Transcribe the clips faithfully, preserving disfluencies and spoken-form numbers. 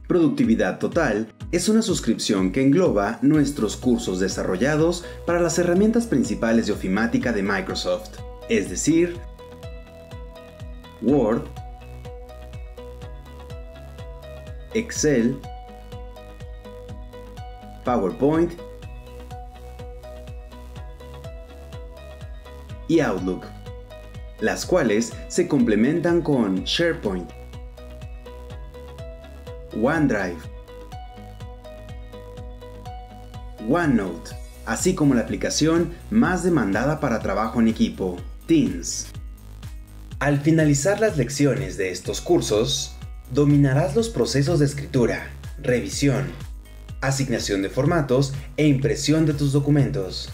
Productividad Total es una suscripción que engloba nuestros cursos desarrollados para las herramientas principales de ofimática de Microsoft, es decir, Word, Excel, PowerPoint y Outlook, las cuales se complementan con SharePoint, OneDrive, OneNote, así como la aplicación más demandada para trabajo en equipo, Teams. Al finalizar las lecciones de estos cursos, dominarás los procesos de escritura, revisión, asignación de formatos e impresión de tus documentos.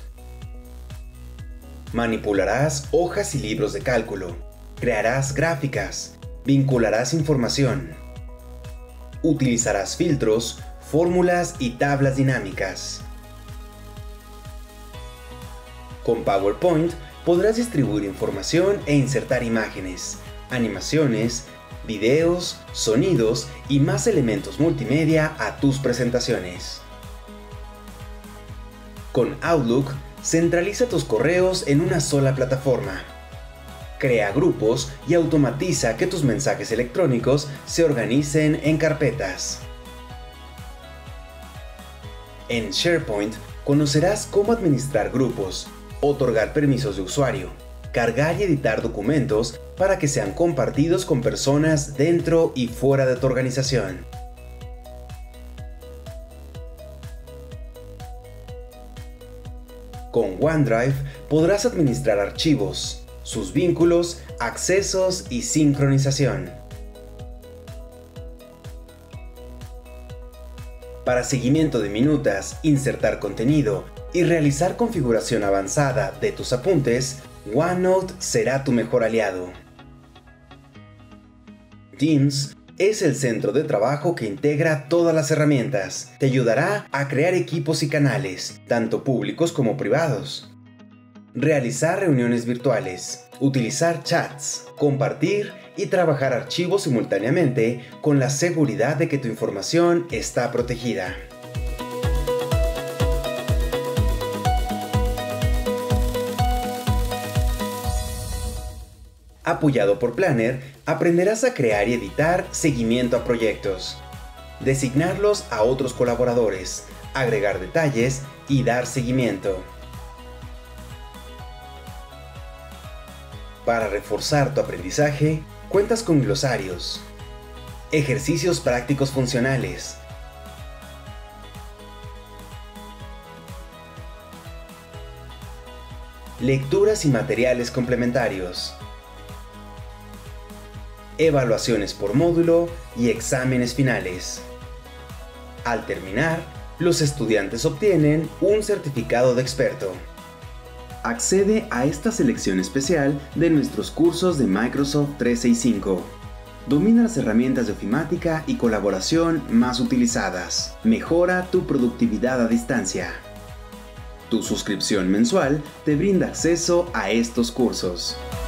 Manipularás hojas y libros de cálculo, crearás gráficas, vincularás información, utilizarás filtros, fórmulas y tablas dinámicas. Con PowerPoint podrás distribuir información e insertar imágenes, animaciones, videos, sonidos y más elementos multimedia a tus presentaciones. Con Outlook, centraliza tus correos en una sola plataforma. Crea grupos y automatiza que tus mensajes electrónicos se organicen en carpetas. En SharePoint conocerás cómo administrar grupos, otorgar permisos de usuario, cargar y editar documentos para que sean compartidos con personas dentro y fuera de tu organización. Con OneDrive podrás administrar archivos, sus vínculos, accesos y sincronización. Para seguimiento de minutas, insertar contenido y realizar configuración avanzada de tus apuntes, OneNote será tu mejor aliado. Teams es el centro de trabajo que integra todas las herramientas. Te ayudará a crear equipos y canales, tanto públicos como privados. Realizar reuniones virtuales, utilizar chats, compartir y trabajar archivos simultáneamente con la seguridad de que tu información está protegida. Apoyado por Planner, aprenderás a crear y editar seguimiento a proyectos, designarlos a otros colaboradores, agregar detalles y dar seguimiento. Para reforzar tu aprendizaje, cuentas con glosarios, ejercicios prácticos funcionales, lecturas y materiales complementarios, evaluaciones por módulo y exámenes finales. Al terminar, los estudiantes obtienen un certificado de experto. Accede a esta selección especial de nuestros cursos de Microsoft trescientos sesenta y cinco. Domina las herramientas de ofimática y colaboración más utilizadas. Mejora tu productividad a distancia. Tu suscripción mensual te brinda acceso a estos cursos.